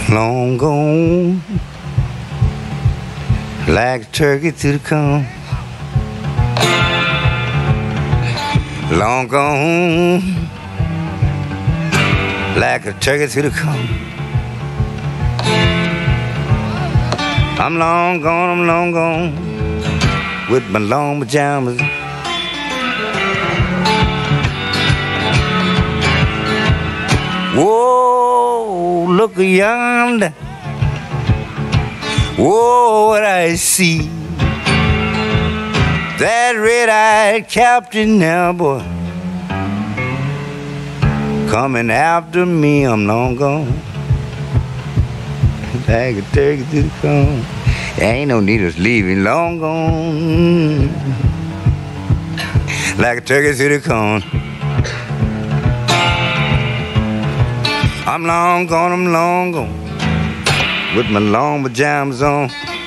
Long gone, like a turkey to the cone. Long gone, like a turkey to the cone. I'm long gone, with my long pajamas. Whoa, look yonder. Whoa, what I see. That red-eyed captain now, boy, coming after me. I'm long gone, like a turkey to the cone. There ain't no need of leaving. Long gone, like a turkey to the cone. I'm long gone, with my long pajamas on.